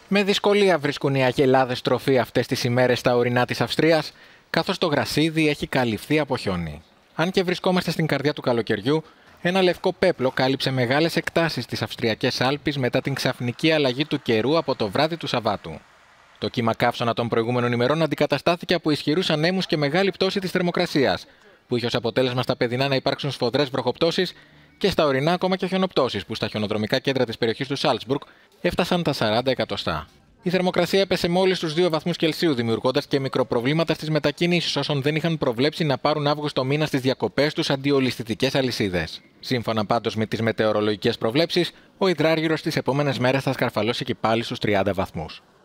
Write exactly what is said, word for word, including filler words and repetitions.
Με δυσκολία βρίσκουν οι αγελάδες τροφή αυτές τις ημέρες στα ορεινά της Αυστρίας, καθώς το γρασίδι έχει καλυφθεί από χιόνι. Αν και βρισκόμαστε στην καρδιά του καλοκαιριού, ένα λευκό πέπλο κάλυψε μεγάλες εκτάσεις στις Αυστριακές Άλπεις μετά την ξαφνική αλλαγή του καιρού από το βράδυ του Σαββάτου. Το κύμα καύσωνα των προηγούμενων ημερών αντικαταστάθηκε από ισχυρούς ανέμους και μεγάλη πτώση της θερμοκρασίας, που είχε ως αποτέλεσμα στα παιδινά να υπάρξουν σφοδρές βροχοπτώσεις και στα ορεινά ακόμα και χιονοπτώσεις, που στα χιονοδρομικά κέντρα της περιοχής του Σάλτσμπουργκ έφτασαν τα σαράντα εκατοστά. Η θερμοκρασία έπεσε μόλις στους δύο βαθμούς Κελσίου, δημιουργώντας και μικροπροβλήματα στις μετακινήσεις όσων δεν είχαν προβλέψει να πάρουν Αύγουστο μήνα στις διακοπές τους αντιολισθητικές αλυσίδες. Σύμφωνα πάντως με τις μετεωρολογικές προβλέψεις, ο υδράργυρος τις επόμενες μέρες θα σκαρφαλώσει και πάλι στους τριάντα βαθμούς.